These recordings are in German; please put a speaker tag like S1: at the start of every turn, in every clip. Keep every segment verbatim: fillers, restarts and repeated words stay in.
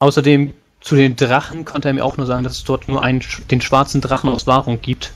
S1: Außerdem zu den Drachen konnte er mir auch nur sagen, dass es dort nur einen, den schwarzen Drachen aus Wahrung gibt.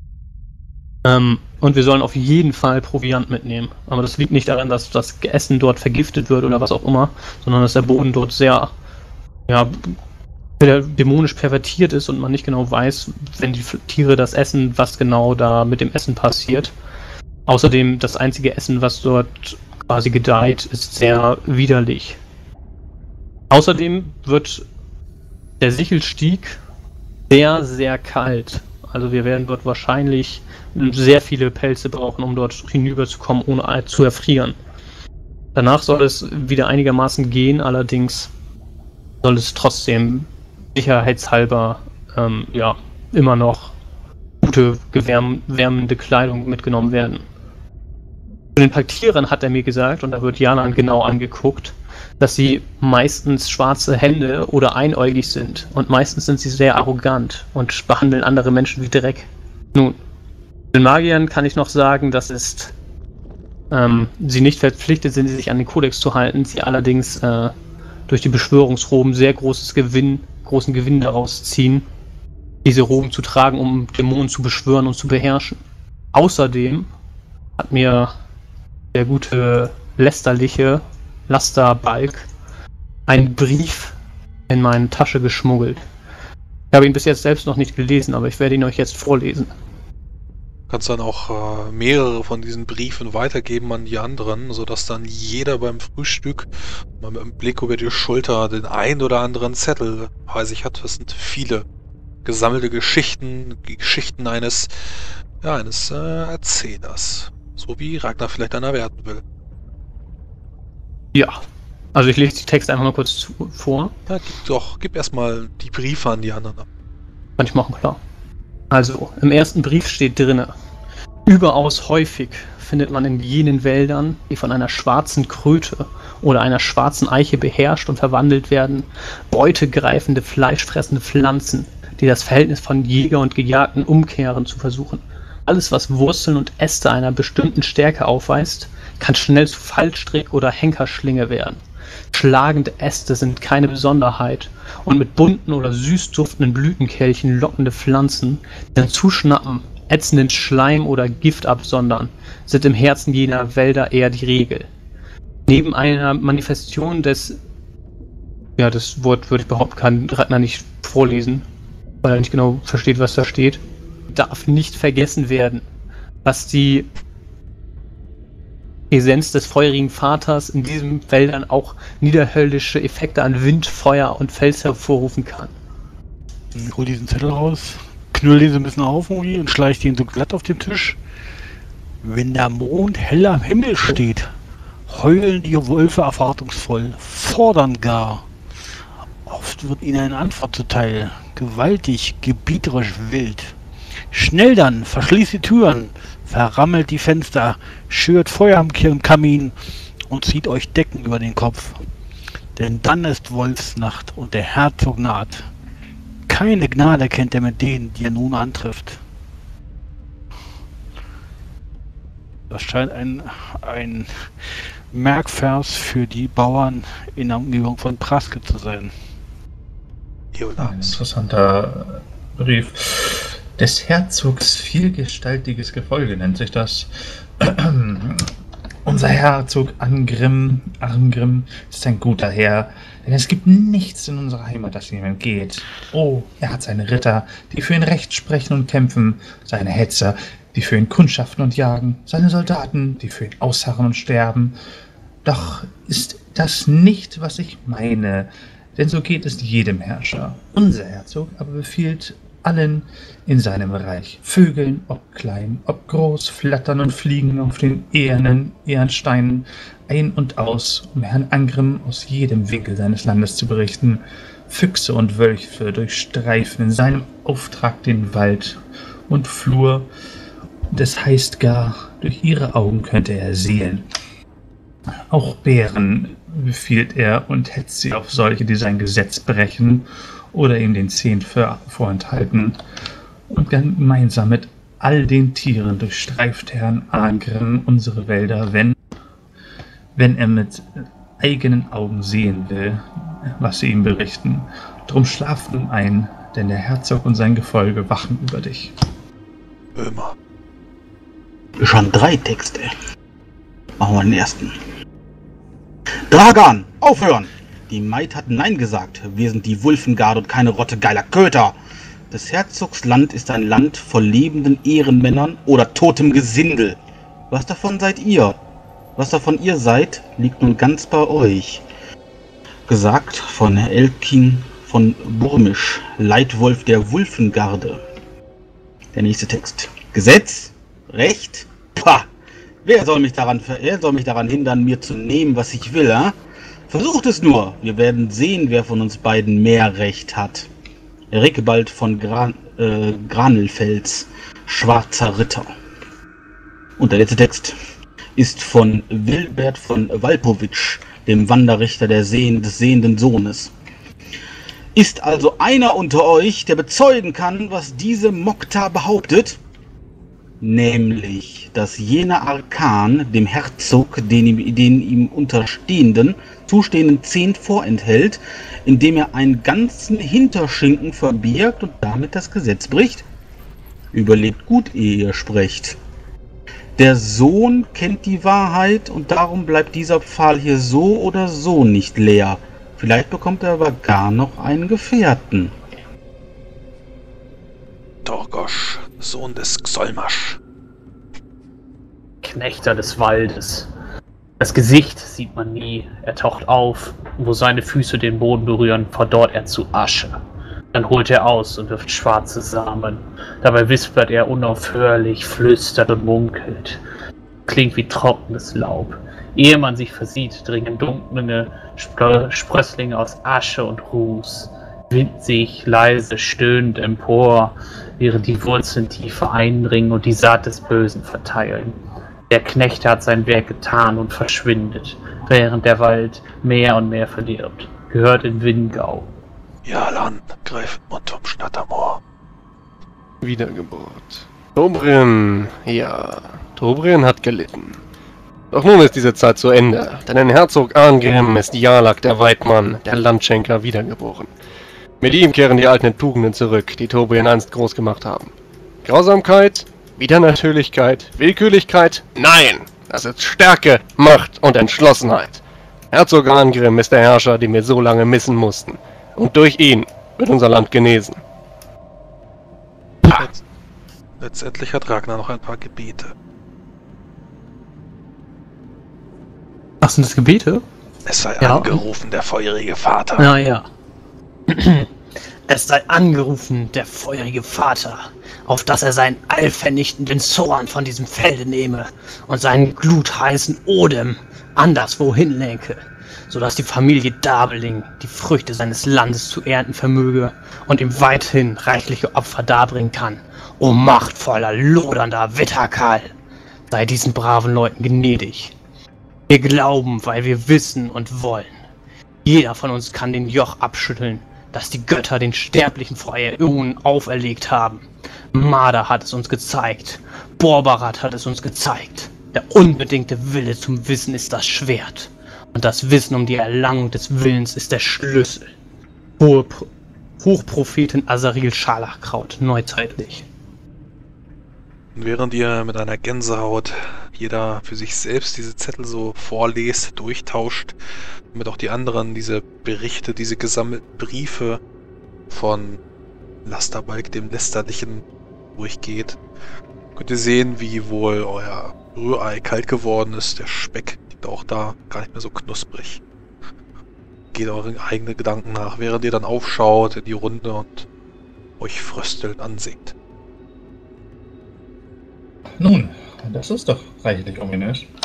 S1: Ähm, und wir sollen auf jeden Fall Proviant mitnehmen. Aber das liegt nicht daran, dass das Essen dort vergiftet wird oder was auch immer, sondern dass der Boden dort sehr, ja, dämonisch pervertiert ist und man nicht genau weiß, wenn die Tiere das essen, was genau da mit dem Essen passiert. Außerdem, das einzige Essen, was dort quasi gedeiht, ist sehr widerlich. Außerdem wird der Sichelstieg sehr, sehr kalt. Also wir werden dort wahrscheinlich sehr viele Pelze brauchen, um dort hinüberzukommen, ohne zu erfrieren. Danach soll es wieder einigermaßen gehen, allerdings soll es trotzdem sicherheitshalber ähm, ja, immer noch gute, gewärmende Kleidung mitgenommen werden. Zu den Paktierern hat er mir gesagt, und da wird Janan genau angeguckt, dass sie meistens schwarze Hände oder einäugig sind. Und meistens sind sie sehr arrogant und behandeln andere Menschen wie Dreck. Nun, den Magiern kann ich noch sagen, dass es ähm, sie nicht verpflichtet sind, sich an den Kodex zu halten, sie allerdings äh, durch die Beschwörungsroben sehr großes Gewinn, großen Gewinn daraus ziehen, diese Roben zu tragen, um Dämonen zu beschwören und zu beherrschen. Außerdem hat mir der gute lästerliche Lasterbalg einen Brief in meine Tasche geschmuggelt. Ich habe ihn bis jetzt selbst noch nicht gelesen, aber ich werde ihn euch jetzt vorlesen.
S2: Du kannst dann auch äh, mehrere von diesen Briefen weitergeben an die anderen, sodass dann jeder beim Frühstück mal mit einem Blick über die Schulter den ein oder anderen Zettel bei sich hat. Das sind viele gesammelte Geschichten, Geschichten eines, ja, eines äh, Erzählers. So wie Ragnar vielleicht einer werden will.
S1: Ja, also ich lese die Texte einfach mal kurz zu, vor.
S2: Ja, gib doch, gib erstmal die Briefe an die anderen ab.
S1: Kann ich machen, klar. Also, im ersten Brief steht drinne: Überaus häufig findet man in jenen Wäldern, die von einer schwarzen Kröte oder einer schwarzen Eiche beherrscht und verwandelt werden, beutegreifende, fleischfressende Pflanzen, die das Verhältnis von Jäger und Gejagten umkehren zu versuchen. Alles, was Wurzeln und Äste einer bestimmten Stärke aufweist, kann schnell zu Fallstrick oder Henkerschlinge werden. Schlagende Äste sind keine Besonderheit und mit bunten oder süß duftenden Blütenkelchen lockende Pflanzen, die dann zuschnappen, ätzenden Schleim oder Gift absondern, sind im Herzen jener Wälder eher die Regel. Neben einer Manifestation des, ja, das Wort würde ich behaupten, kann Ragnar nicht vorlesen, weil er nicht genau versteht, was da steht, darf nicht vergessen werden, was die Präsenz des feurigen Vaters in diesen Wäldern auch niederhöllische Effekte an Wind, Feuer und Fels hervorrufen kann.
S3: Ich hol diesen Zettel raus, knüll den so ein bisschen auf und schleich den so glatt auf den Tisch. Wenn der Mond hell am Himmel steht, heulen die Wölfe erwartungsvoll, fordern gar. Oft wird ihnen eine Antwort zuteil, gewaltig, gebieterisch, wild. Schnell dann, verschließt die Türen, verrammelt die Fenster, schürt Feuer am Kamin und zieht euch Decken über den Kopf. Denn dann ist Wolfsnacht und der Herzog naht. Keine Gnade kennt er mit denen, die er nun antrifft. Das scheint ein, ein Merkvers für die Bauern in der Umgebung von Praske zu sein.
S4: Ein interessanter Brief. Des Herzogs vielgestaltiges Gefolge nennt sich das. Unser Herzog Angrim, Arngrim ist ein guter Herr, denn es gibt nichts in unserer Heimat, das ihm entgeht. Oh, er hat seine Ritter, die für ihn Recht sprechen und kämpfen, seine Hetzer, die für ihn kundschaften und jagen, seine Soldaten, die für ihn ausharren und sterben. Doch ist das nicht, was ich meine, denn so geht es jedem Herrscher. Unser Herzog aber befiehlt allen in seinem Bereich. Vögeln, ob klein, ob groß, flattern und fliegen auf den ehernen Ehrensteinen ein und aus, um Herrn Angrim aus jedem Winkel seines Landes zu berichten. Füchse und Wölfe durchstreifen in seinem Auftrag den Wald und Flur, und es heißt gar, durch ihre Augen könnte er sehen. Auch Bären befiehlt er und hetzt sie auf solche, die sein Gesetz brechen oder ihm den Zehn vorenthalten. Und gemeinsam mit all den Tieren durchstreift Herrn Arngrim unsere Wälder, wenn, wenn er mit eigenen Augen sehen will. was sie ihm berichten. Drum schlaf nun ein, denn der Herzog und sein Gefolge wachen über dich.
S2: Ömer.
S5: Schon drei Texte. Machen wir den ersten. Dragan, aufhören! Die Maid hat Nein gesagt. Wir sind die Wulfengarde und keine Rotte geiler Köter. Des Herzogs Land ist ein Land voll lebenden Ehrenmännern oder totem Gesindel. Was davon seid ihr? Was davon ihr seid, liegt nun ganz bei euch. Gesagt von Elkin von Burmisch, Leitwolf der Wulfengarde. Der nächste Text. Gesetz? Recht? Pah! Wer soll mich daran, wer soll mich daran hindern, mir zu nehmen, was ich will, äh? Versucht es nur. Wir werden sehen, wer von uns beiden mehr Recht hat. Rickebald von Gran, äh, Granelfels, Schwarzer Ritter. Und der letzte Text ist von Wilbert von Walpowitsch, dem Wanderrichter der Sehen, des sehenden Sohnes. Ist also einer unter euch, der bezeugen kann, was diese Mokta behauptet? Nämlich, dass jener Arkan dem Herzog den ihm, den ihm unterstehenden, zustehenden Zehnt vorenthält, indem er einen ganzen Hinterschinken verbirgt und damit das Gesetz bricht? Überlegt gut, ehe ihr sprecht. Der Sohn kennt die Wahrheit und darum bleibt dieser Pfahl hier so oder so nicht leer. Vielleicht bekommt er aber gar noch einen Gefährten.
S2: Torgosch, Sohn des Xolmasch.
S1: Knechter des Waldes. Das Gesicht sieht man nie. Er taucht auf. Wo seine Füße den Boden berühren, verdorrt er zu Asche. Dann holt er aus und wirft schwarze Samen. Dabei wispert er unaufhörlich, flüstert und munkelt. Klingt wie trockenes Laub. Ehe man sich versieht, dringen dunkle Spr- Sprösslinge aus Asche und Ruß, winzig, leise, stöhnend empor, während die Wurzeln tiefer eindringen und die Saat des Bösen verteilen. Der Knecht hat sein Werk getan und verschwindet, während der Wald mehr und mehr verdirbt. Gehört in Wingau.
S2: Jalan, Greifenmund um Schnattermoor.
S6: Wiedergeburt. Tobrien, ja, Tobrien hat gelitten. Doch nun ist diese Zeit zu Ende, denn in Herzog Arngrim ist Jarlak der Weidmann, der Landschenker, wiedergeboren. Mit ihm kehren die alten Tugenden zurück, die Tobrien einst groß gemacht haben. Grausamkeit, Widernatürlichkeit, Willkürlichkeit, nein! Das ist Stärke, Macht und Entschlossenheit. Herzog Arngrim ist der Herrscher, den wir so lange missen mussten. Und durch ihn wird unser Land genesen.
S2: Letz Letztendlich hat Ragnar noch ein paar Gebete.
S1: Ach, sind das Gebete?
S2: Es sei
S1: Ja.
S2: angerufen, der feurige Vater.
S1: Ja, ja. Es sei angerufen, der feurige Vater, auf dass er seinen allvernichtenden Zorn von diesem Felde nehme und seinen glutheißen Odem anderswohin lenke, so dass die Familie Dabeling die Früchte seines Landes zu ernten vermöge und ihm weithin reichliche Opfer darbringen kann. O machtvoller, lodernder Witterkarl, sei diesen braven Leuten gnädig. Wir glauben, weil wir wissen und wollen. Jeder von uns kann den Joch abschütteln, das die Götter den Sterblichen vor Äonen auferlegt haben. Marder hat es uns gezeigt, Borbarat hat es uns gezeigt. Der unbedingte Wille zum Wissen ist das Schwert. Und das Wissen um die Erlangung des Willens ist der Schlüssel. Hohe Pro Hochprophetin Azaril Scharlachkraut, neuzeitlich.
S2: Und während ihr mit einer Gänsehaut jeder für sich selbst diese Zettel so vorlest, durchtauscht, damit auch die anderen diese Berichte, diese gesammelten Briefe von Lasterbalk, dem Lästerlichen, durchgeht, könnt ihr sehen, wie wohl euer Rührei kalt geworden ist. Der Speck liegt auch da, gar nicht mehr so knusprig. Geht euren eigenen Gedanken nach, während ihr dann aufschaut in die Runde und euch fröstelnd anseht.
S4: Nun, das ist doch reichlich ominös.
S1: Ich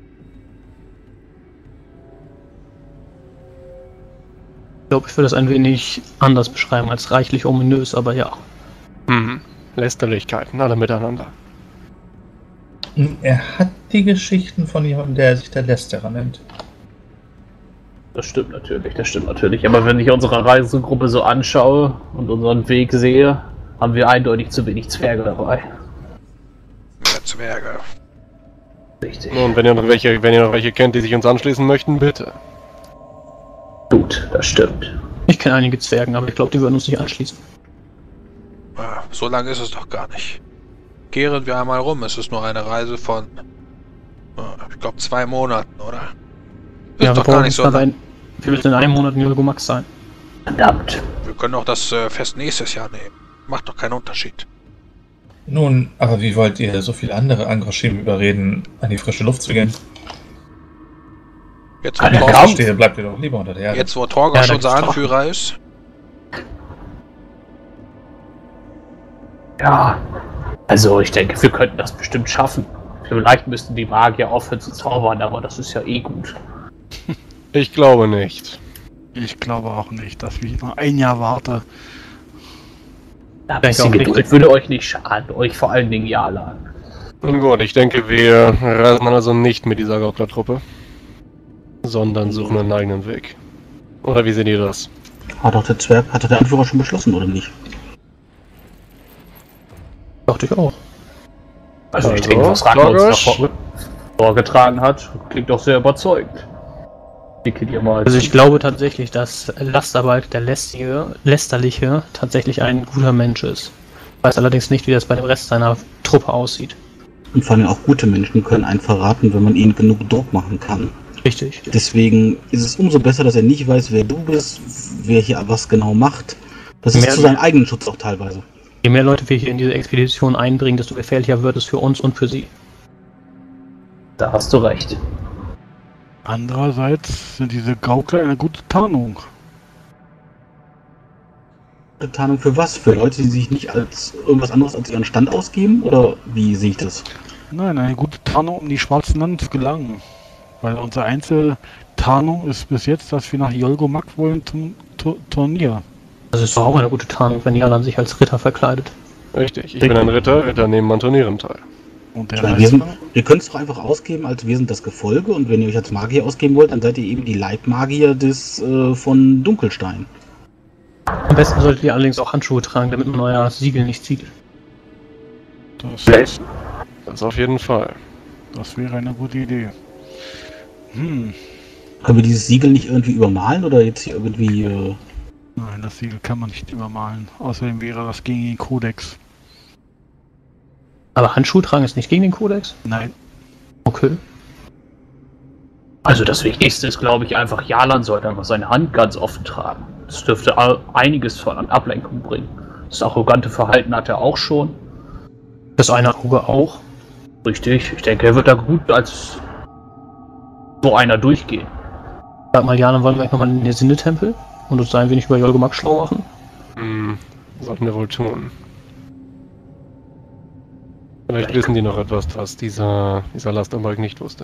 S1: glaube, ich würde das ein wenig anders beschreiben als reichlich ominös, aber ja.
S6: Hm, Lästerlichkeiten, alle miteinander.
S4: Er hat die Geschichten von jemandem, der sich der Lästerer nennt.
S1: Das stimmt natürlich, das stimmt natürlich. Aber wenn ich unsere Reisegruppe so anschaue und unseren Weg sehe, haben wir eindeutig zu wenig Zwerge dabei.
S2: Mehr Zwerge.
S1: Richtig.
S6: Und wenn ihr noch welche, wenn ihr noch welche kennt, die sich uns anschließen möchten, bitte.
S7: Gut, das stimmt.
S1: Ich kenne einige Zwergen, aber ich glaube, die würden uns nicht anschließen.
S2: Ah, so lange ist es doch gar nicht. Kehren wir einmal rum. Es ist nur eine Reise von, ich glaube, zwei Monaten, oder? Ist
S1: Ja,
S2: doch
S1: wir
S2: gar nicht so
S1: aber
S2: lang.
S1: ein, wir müssen in einem Monat in Yolgo Max sein.
S7: Verdammt.
S2: Wir können auch das äh, Fest nächstes Jahr nehmen. Macht doch keinen Unterschied.
S4: Nun, aber wie wollt ihr so viele andere Angroschim überreden, an die frische Luft zu gehen?
S2: Jetzt, wo
S7: Kann ja
S2: Torga,
S7: kaum-
S4: Verstehe, bleibt ihr doch lieber unter der Erde.
S2: jetzt, wo Torga
S1: Ja, da
S2: schon
S1: gibt's
S2: unser
S1: Drachen.
S2: Anführer ist.
S7: Ja. Also ich denke, wir könnten das bestimmt schaffen. Vielleicht müssten die Magier aufhören zu zaubern, aber das ist ja eh gut.
S6: Ich glaube nicht.
S3: Ich glaube auch nicht, dass ich noch ein Jahr warte.
S7: Ja, ein
S1: Denke
S7: bisschen
S1: auch nicht.
S7: Geduld würde euch nicht schaden, euch vor allen Dingen ja lang.
S6: Nun gut, ich denke, wir reisen also nicht mit dieser Gaukler-Truppe, sondern suchen einen eigenen Weg. Oder wie seht ihr das?
S5: Hat doch der Zwerg, hat doch der Anführer schon beschlossen, oder nicht?
S1: Dachte ich auch.
S7: Also, ich
S6: Also,
S7: denke, was Ragnar uns
S6: Lagos?
S7: da vor- vorgetragen hat, klingt doch sehr überzeugend. Dicke dir mal.
S1: Also ich glaube tatsächlich, dass Lasterwald, der lästige, lästerliche, tatsächlich ein guter Mensch ist. Ich weiß allerdings nicht, wie das bei dem Rest seiner Truppe aussieht.
S5: Und vor allem auch gute Menschen können einen verraten, wenn man ihnen genug Druck machen kann.
S1: Richtig.
S5: Deswegen ist es umso besser, dass er nicht weiß, wer du bist, wer hier was genau macht. Das ist
S1: Mehr-
S5: zu seinem eigenen Schutz auch teilweise.
S1: Je mehr Leute wir hier in diese Expedition einbringen, desto gefährlicher wird es für uns und für sie.
S7: Da hast du recht.
S3: Andererseits sind diese Gaukler eine gute Tarnung.
S5: Tarnung für was? Für Leute, die sich nicht als irgendwas anderes als ihren Stand ausgeben? Oder wie sehe ich das?
S3: Nein, eine gute Tarnung, um die schwarzen Landen zu gelangen. Weil unsere einzige Tarnung ist bis jetzt, dass wir nach Yolgo Max wollen zum Tu- Turnier.
S1: Das ist doch auch eine gute Tarnung, wenn Jalan sich als Ritter verkleidet.
S6: Richtig, ich bin ein Ritter, Ritter nehmen an Turnieren teil.
S3: Und
S5: Ich
S3: der
S5: meine, wir, sind,
S3: Rest,
S5: ihr könnt es doch einfach ausgeben, als wir sind das Gefolge, und wenn ihr euch als Magier ausgeben wollt, dann seid ihr eben die Leibmagier des äh, von Dunkelstein.
S1: Am besten solltet ihr allerdings auch Handschuhe tragen, damit man euer Siegel nicht sieht.
S3: das,
S6: Das auf jeden Fall.
S3: das wäre eine gute Idee. Hm,
S5: Können wir dieses Siegel nicht irgendwie übermalen oder jetzt hier irgendwie... Äh,
S3: nein, das Siegel kann man nicht übermalen. Außerdem wäre das gegen den Kodex.
S1: Aber Handschuhe tragen ist nicht gegen den Kodex?
S3: Nein,
S1: Okay.
S7: Also das Wichtigste ist, glaube ich, einfach, Jalan sollte einfach seine Hand ganz offen tragen. Das dürfte all- einiges von an Ablenkung bringen. Das arrogante Verhalten hat er auch schon.
S1: Das eine Auge auch.
S7: Richtig, ich denke, er wird da gut als so einer durchgehen.
S1: Sag mal, Jalan, wollen wir gleich nochmal in den Sinne-Tempel und uns da ein wenig über Yolgo Max schlau machen?
S6: Hm, sollten wir wohl tun. Vielleicht wissen die noch etwas, was dieser, dieser Lasterbalg nicht wusste.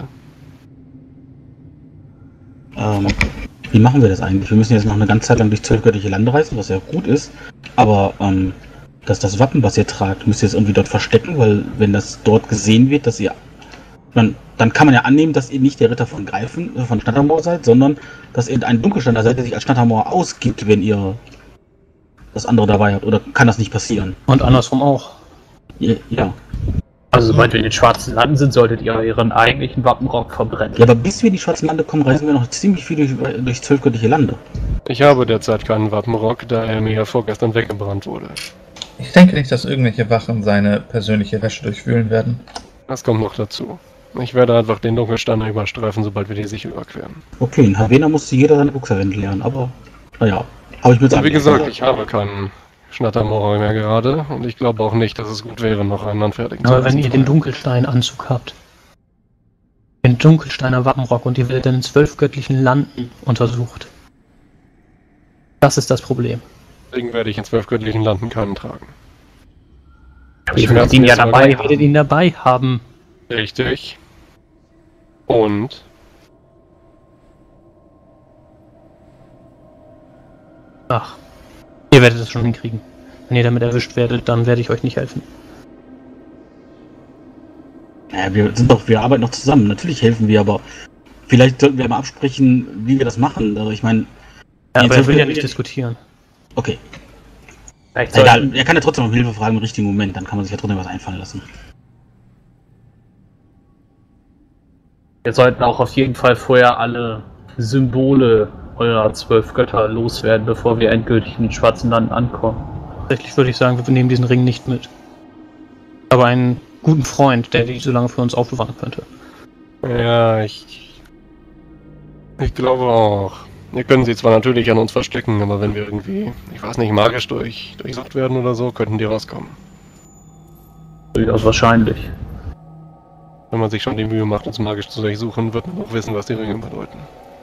S5: ähm, wie machen wir das eigentlich? Wir müssen jetzt noch eine ganze Zeit lang durch zwölf göttliche Lande reisen, was ja gut ist. Aber ähm, dass das Wappen, was ihr tragt, müsst ihr jetzt irgendwie dort verstecken, weil wenn das dort gesehen wird, dass ihr... Dann, dann kann man ja annehmen, dass ihr nicht der Ritter von Greifen, äh, von Schnattermoor seid, sondern dass ihr ein Dunkelsteiner seid, der sich als Schnattermoor ausgibt, wenn ihr das andere dabei habt. Oder kann das nicht passieren?
S1: Und andersrum auch.
S5: Ja. ja.
S7: Also sobald wir in den schwarzen Landen sind, solltet ihr euren eigentlichen Wappenrock verbrennen.
S5: Ja, aber bis wir in die Schwarzen Lande kommen, reisen wir noch ziemlich viel durch, durch zwölf göttliche Lande.
S6: Ich habe derzeit keinen Wappenrock, da er mir vorgestern weggebrannt wurde.
S4: Ich denke nicht, dass irgendwelche Wachen seine persönliche Wäsche durchwühlen werden.
S6: Das kommt noch dazu. Ich werde einfach den Dunkelsteiner überstreifen, sobald wir die Sichel überqueren.
S5: Okay, in Havena musste jeder seine Buchserwände lernen, aber naja, habe ich mir
S6: Und wie gesagt, ich habe keinen Schnattermaurer mehr gerade und ich glaube auch nicht, dass es gut wäre, noch einen anfertigen zu
S1: Aber wenn
S6: lassen.
S1: ihr den Dunkelstein-Anzug habt, den Dunkelsteiner Wappenrock und ihr werdet dann in zwölf göttlichen Landen untersucht. Das ist das Problem.
S6: Deswegen werde ich in zwölf göttlichen Landen keinen tragen.
S7: Ihr werdet ihn ja dabei
S1: Ihr werdet ihn dabei haben.
S6: Richtig. Und
S1: Ach, ihr werdet es schon hinkriegen. Wenn ihr damit erwischt werdet, dann werde ich euch nicht helfen.
S5: Ja, wir sind doch, wir arbeiten noch zusammen. Natürlich helfen wir, aber vielleicht sollten wir mal absprechen, wie wir das machen. Also ich meine,
S1: Ja,
S5: Jetzt
S1: aber er will
S5: wir-
S1: ja nicht diskutieren.
S5: okay.
S7: Vielleicht
S5: Egal,
S7: sollten,
S5: er kann ja trotzdem um Hilfe fragen im richtigen Moment, dann kann man sich ja trotzdem was einfallen lassen.
S7: wir sollten auch auf jeden Fall vorher alle Symbole eurer zwölf Götter loswerden, bevor wir endgültig in den Schwarzen Landen ankommen.
S1: Tatsächlich würde ich sagen, wir nehmen diesen Ring nicht mit. Aber einen guten Freund, der die so lange für uns aufbewahren könnte.
S6: Ja, ich... Ich glaube auch. Wir können sie zwar natürlich an uns verstecken, aber wenn wir irgendwie, ich weiß nicht, magisch durch, durchsucht werden oder so, könnten die rauskommen.
S7: Durchaus wahrscheinlich.
S6: Wenn man sich schon die Mühe macht, uns magisch zu durchsuchen, wird man auch wissen, was die Ringe bedeuten.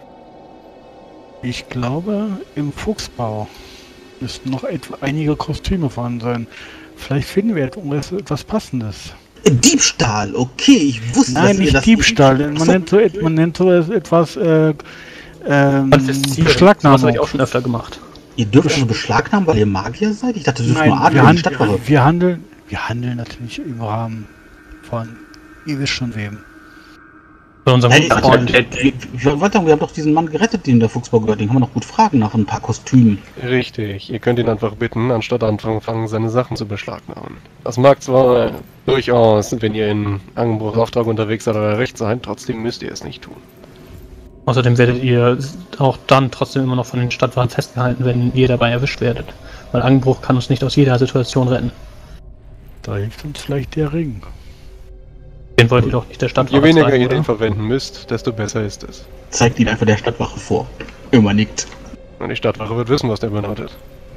S3: Ich glaube, im Fuchsbau müssten noch etwa einige Kostüme vorhanden sein. Vielleicht finden wir etwas, etwas Passendes.
S5: Diebstahl, okay, ich wusste,
S3: Nein,
S5: dass ihr
S3: nicht
S5: das
S3: Diebstahl. Man,
S5: Achso.
S3: nennt so, et- man nennt so etwas äh, ähm,
S1: Das
S3: Beschlagnahmung.
S1: habe ich auch schon öfter gemacht.
S5: Ihr dürft also beschlagnahmen, weil ihr Magier seid? Ich dachte, du dürft
S3: Nein,
S5: nur Adel
S3: wir,
S5: und
S3: hand,
S5: Stadtwache.
S3: wir handeln, wir handeln natürlich im Rahmen von, ihr wisst schon wem.
S1: Von unserem
S5: Nein,
S1: guten
S5: ich,
S1: Freund.
S5: ich, ich, ich wollte sagen, wir haben doch diesen Mann gerettet, den der Fuchsbau gehört. Den kann man noch gut fragen nach ein paar Kostümen.
S6: Richtig, ihr könnt ihn einfach bitten, anstatt anfangen, seine Sachen zu beschlagnahmen. Das mag zwar durchaus, wenn ihr in Angenbruchs Auftrag unterwegs seid, euer Recht sein, trotzdem müsst ihr es nicht tun.
S1: Außerdem werdet ihr auch dann trotzdem immer noch von den Stadtwachen festgehalten, wenn ihr dabei erwischt werdet. Weil Angenbruch kann uns nicht aus jeder Situation retten.
S3: Da hilft uns vielleicht der Ring.
S1: Den wollt ihr doch nicht der Stadtwache
S6: Je weniger
S1: zeigen,
S6: ihr den
S1: oder?
S6: verwenden müsst, desto besser ist es.
S5: Zeigt ihn einfach der Stadtwache vor. Immer nickt.
S6: Und die Stadtwache wird wissen, was der benutzt.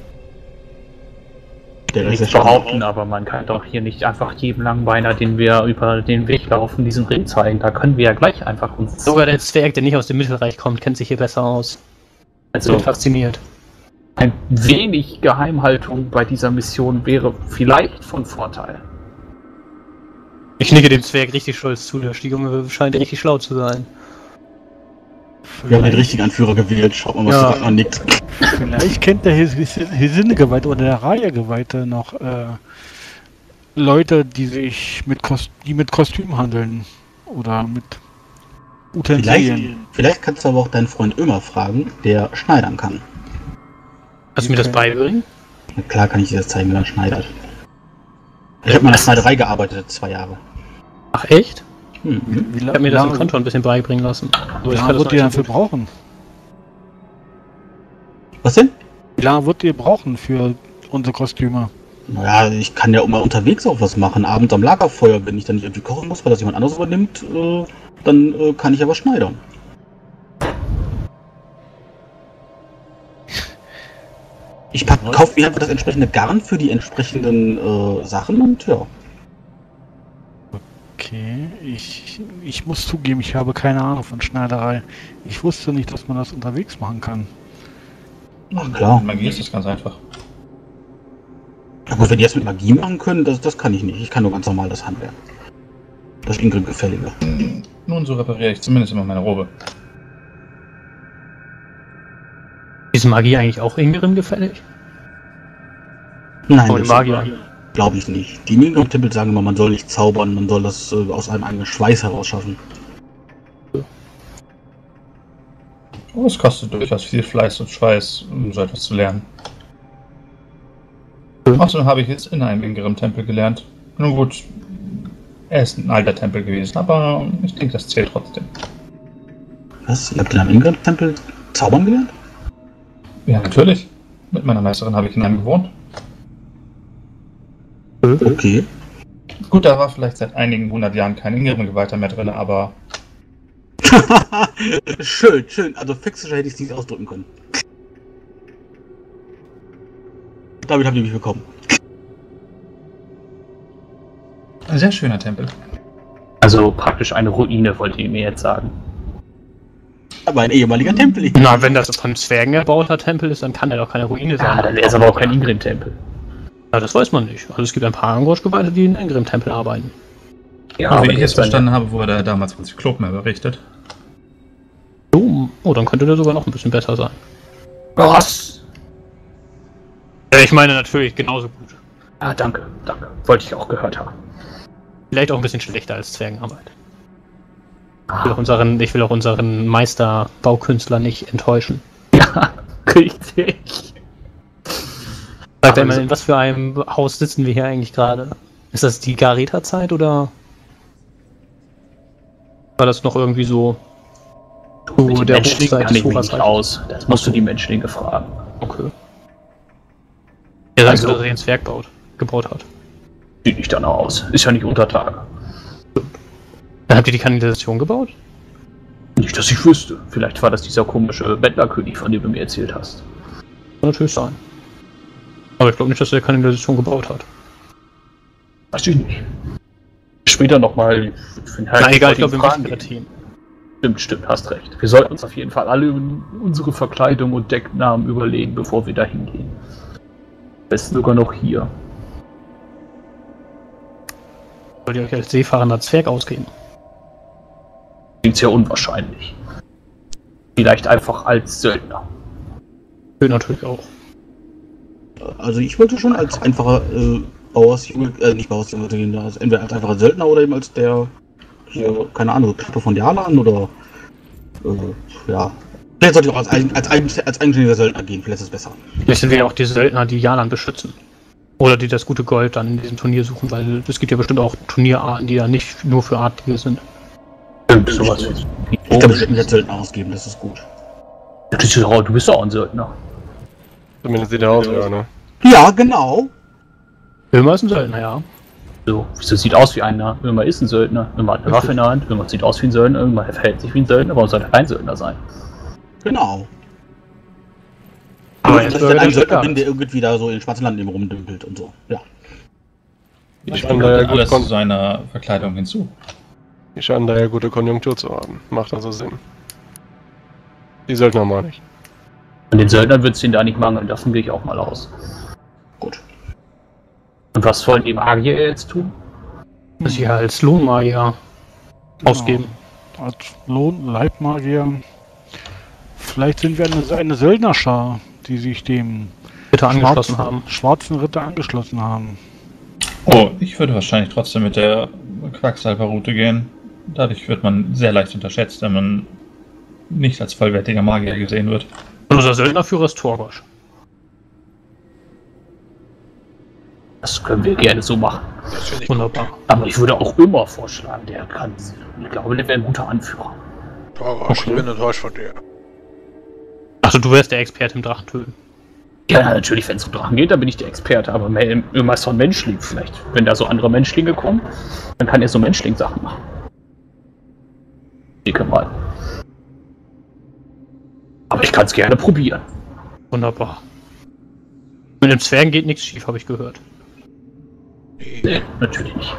S5: Der ist
S7: Nichts
S5: ja schon-
S7: behaupten, aber man kann doch hier nicht einfach jedem Langbeiner, den wir über den Weg laufen, diesen Ring zeigen. Da können wir ja gleich einfach uns...
S1: Sogar der Zwerg, der nicht aus dem Mittelreich kommt, kennt sich hier besser aus. Also
S7: Also
S1: bin fasziniert.
S7: ein wenig Geheimhaltung bei dieser Mission wäre vielleicht von Vorteil.
S1: Ich nicke dem Zwerg richtig stolz zu, der Junge scheint richtig schlau zu sein.
S5: Wir haben den richtigen Anführer gewählt. Schaut mal, was
S1: Ja.
S5: ja. man nickt.
S3: Vielleicht kennt der Hesinde-Geweihte oder der Raya-Geweihte noch äh, Leute, die sich mit, Kost die mit Kostüm handeln. Oder mit
S5: Vielleicht,
S3: Utensilien.
S5: vielleicht kannst du aber auch deinen Freund Ömer fragen, der schneidern kann.
S1: Kannst du mir das beibringen?
S5: Na klar kann ich dir das zeigen, wie man schneidert. Ich habe mal in der Schneiderei gearbeitet, zwei Jahre.
S1: Ach echt?
S5: Hm.
S3: Wie,
S1: Ich habe mir das im
S3: lange-
S1: Konto ein bisschen beibringen lassen. Aber
S3: wie
S1: ich kann
S3: lange
S1: das
S3: wird
S1: noch
S3: ihr
S1: nicht so
S3: dafür
S1: gut.
S3: brauchen?
S5: Was denn?
S3: Wie lange wird ihr brauchen für unsere Kostüme?
S5: Naja, ich kann ja immer unterwegs auch was machen. Abends am Lagerfeuer, wenn ich dann nicht irgendwie kochen muss, weil das jemand anderes übernimmt, äh, dann äh, kann ich aber schneidern. Ich kaufe mir einfach das entsprechende Garn für die entsprechenden äh, Sachen und ja.
S3: Okay, ich, ich muss zugeben, ich habe keine Ahnung von Schneiderei. Ich wusste nicht, dass man das unterwegs machen kann.
S5: Ach klar.
S4: Magie ist das ganz einfach.
S5: Aber wenn die das mit Magie machen können, das, das kann ich nicht. Ich kann nur ganz normal das Handwerk. Das Ingrid gefällige.
S4: Nun, so repariere ich zumindest immer meine Robe.
S1: Ist Magie eigentlich auch Ingrid gefällig?
S5: Nein,
S1: Oh, die
S5: das
S1: Magier.
S5: glaube ich nicht. Die Ingrid-Tempel sagen immer, man soll nicht zaubern, man soll das äh, aus einem eigenen Schweiß heraus schaffen.
S4: Aber es kostet durchaus viel Fleiß und Schweiß, um so etwas zu lernen. Außerdem habe ich es in einem Ingrim-Tempel gelernt. Nun gut, er ist ein alter Tempel gewesen, aber ich denke, das zählt trotzdem.
S5: Was? Ihr habt in einem Ingrid-Tempel zaubern gelernt?
S4: Ja, natürlich. Mit meiner Meisterin habe ich in einem gewohnt.
S5: Okay.
S4: Gut, da war vielleicht seit einigen hundert Jahren kein Ingrim-Geweihter mehr drin, aber
S5: Schön, schön. Also fixischer hätte ich es nicht ausdrücken können. Damit habt ihr mich bekommen.
S4: ein sehr schöner Tempel.
S7: Also praktisch eine Ruine, wollt ihr mir jetzt sagen.
S5: Aber ein ehemaliger Tempel.
S1: Na, wenn das von Zwergen erbauter Tempel ist, dann kann er doch keine Ruine sein.
S7: Ja, dann ist aber auch kein Ingrim-Tempel.
S1: Ja, das weiß man nicht. Also es gibt ein paar Angorsch-Geweihte, die in Ingrim-Tempel arbeiten.
S7: Ja,
S4: Und wie
S7: aber
S4: ich
S7: jetzt
S4: es verstanden habe, wurde er damals von Zyklop mehr berichtet.
S1: Oh, oh, dann könnte der sogar noch ein bisschen besser sein.
S7: Was?
S1: Ja, ich meine natürlich genauso gut.
S7: Ah, danke, danke. Wollte ich auch gehört haben.
S1: Vielleicht auch ein bisschen schlechter als Zwergenarbeit. Ich will auch unseren, ich will auch unseren Meister-Baukünstler nicht enttäuschen.
S7: Ja, richtig.
S1: Sagt
S7: Aber
S1: einmal,
S7: so-
S1: in was für einem Haus sitzen wir hier eigentlich gerade? Ist das die Gareta-Zeit oder war das noch irgendwie so Oh,
S7: Mit den
S1: der
S7: Menschlingen
S1: Hochzeit
S7: kann
S1: des
S7: ich mich
S1: Horers
S7: nicht aus. Das musst du die Menschlinge fragen.
S1: Okay. Er sagt,
S7: Also-
S1: dass er ins Werk baut, gebaut hat.
S7: Sieht nicht danach aus. Ist ja nicht unter Tage.
S1: Dann habt ihr die Kanalisation gebaut?
S7: Nicht, dass ich wüsste. Vielleicht war das dieser komische Bettlerkönig, von dem du mir erzählt hast.
S1: Kann natürlich sein. Aber ich glaube nicht, dass er die Kanalisation gebaut hat.
S7: Weiß ich nicht. Später nochmal.
S1: Na egal, ich glaube, wir machen ihre Themen.
S7: Stimmt, stimmt, hast recht. Wir sollten uns auf jeden Fall alle unsere Verkleidung und Decknamen überlegen, bevor wir da hingehen. Am besten sogar noch hier.
S1: Wollt ihr euch als seefahrender Zwerg ausgeben?
S7: Klingt ja unwahrscheinlich. Vielleicht einfach als Söldner.
S1: Will natürlich auch.
S5: Also ich wollte schon als einfacher äh, Bauersjunge, äh, nicht Bauersjunge, sondern als, entweder als einfacher Söldner oder eben als der, hier, keine Ahnung, Klappe von Jalan oder, äh, ja. Vielleicht sollte ich auch als, eigen, als, eigen, als eigenständiger Söldner gehen, vielleicht ist es besser.
S1: Vielleicht sind wir ja auch die Söldner, die Jalan beschützen. Oder die das gute Gold dann in diesem Turnier suchen, weil es gibt ja bestimmt auch Turnierarten, die ja nicht nur für Adlige sind.
S7: Stimmt, sowas.
S5: Ich kann bestimmt jetzt Söldner ausgeben, das ist gut.
S7: Du bist ja auch- du bist ja auch ein Söldner.
S6: Zumindest sieht er aus, ja, ne?
S5: Ja, genau.
S1: Ömer ist ein Söldner, ja.
S7: So, wieso sieht aus wie einer? Ömer ist ein Söldner. Ömer hat eine Waffe in der Hand. Ömer sieht aus wie ein Söldner. Ömer verhält sich wie ein Söldner. Warum soll er kein Söldner sein?
S5: Genau.
S1: Aber
S5: Aber
S1: jetzt
S5: dass ich
S1: Bürger
S5: dann ein
S1: des
S5: Söldner
S1: Staats.
S5: bin, der irgendwie da so in schwarzen Land eben rumdümpelt und so. Ja.
S6: Die
S4: Ich
S6: scheinen da ja
S4: füge
S6: gut
S4: alles zu
S6: kon
S4: seiner Verkleidung hinzu.
S6: die scheinen da ja gute Konjunktur zu haben. Macht also Sinn. Die Söldner meine ich.
S7: An den Söldnern wird es ihnen da nicht mangeln. Davon gehe ich auch mal aus.
S5: Gut.
S7: Und was wollen die Magier jetzt tun?
S1: Das sie ja als Lohnmagier ausgeben.
S3: Als Lohn, Leibmagier. Vielleicht sind wir eine, eine Söldnerschar, die sich dem
S1: Bitte angeschlossen
S3: schwarzen,
S1: haben.
S3: schwarzen Ritter angeschlossen haben.
S4: Oh, ich würde wahrscheinlich trotzdem mit der Quacksalber-Route gehen. Dadurch wird man sehr leicht unterschätzt, wenn man nicht als vollwertiger Magier gesehen wird.
S1: Und unser Söldnerführer ist Torgosch.
S7: Das können wir gerne so machen.
S2: Das finde ich
S1: Wunderbar.
S7: Aber ich würde auch immer vorschlagen, der kann. Ich glaube, der wäre ein guter Anführer.
S2: gut. Ich bin enttäuscht von dir.
S1: Achso, du wärst der Experte im Drachentöten.
S7: Ja, natürlich, wenn es um Drachen geht, dann bin ich der Experte. Aber Ömer ist so ein Menschling vielleicht. Wenn da so andere Menschlinge kommen, dann kann er so Menschling-Sachen machen. Dicke mal. Aber ich kann es gerne probieren.
S1: Wunderbar. Mit dem Zwergen geht nichts schief, habe ich gehört.
S7: Nee, natürlich nicht.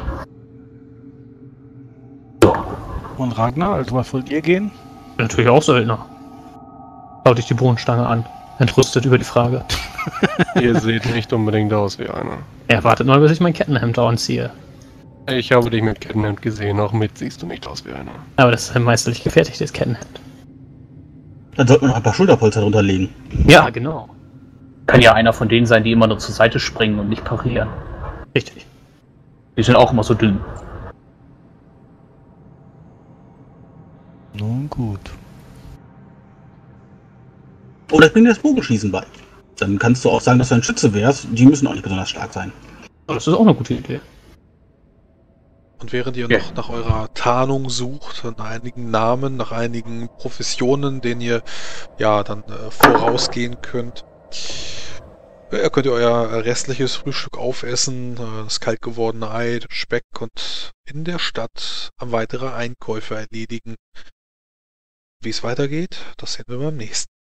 S7: So,
S3: Und Ragnar, also was wollt ihr gehen?
S1: Bin natürlich auch Söldner. Schaut dich die Bohnenstange an. Entrüstet über die Frage.
S6: Ihr seht nicht unbedingt aus wie einer.
S1: Er wartet mal, bis ich mein Kettenhemd anziehe.
S6: Ich habe dich mit Kettenhemd gesehen, auch mit siehst du nicht aus wie einer.
S1: Aber das ist ein meisterlich gefertigtes Kettenhemd.
S5: Dann sollten wir noch ein paar Schulterpolster drunter legen.
S1: Ja, genau.
S7: kann ja einer von denen sein, die immer nur zur Seite springen und nicht parieren.
S1: Richtig.
S7: Die sind auch immer so dünn.
S3: Nun gut.
S5: Oder ich bringe dir das Bogenschießen bei. Dann kannst du auch sagen, dass du ein Schütze wärst. Die müssen auch nicht besonders stark sein.
S1: Das ist auch eine gute Idee.
S2: Und während ihr
S7: Ja.
S2: noch nach eurer Tarnung sucht, nach einigen Namen, nach einigen Professionen, denen ihr ja dann äh, vorausgehen könnt, äh, könnt ihr euer restliches Frühstück aufessen, äh, das kalt gewordene Ei, Speck und in der Stadt weitere Einkäufe erledigen. Wie es weitergeht, das sehen wir beim nächsten.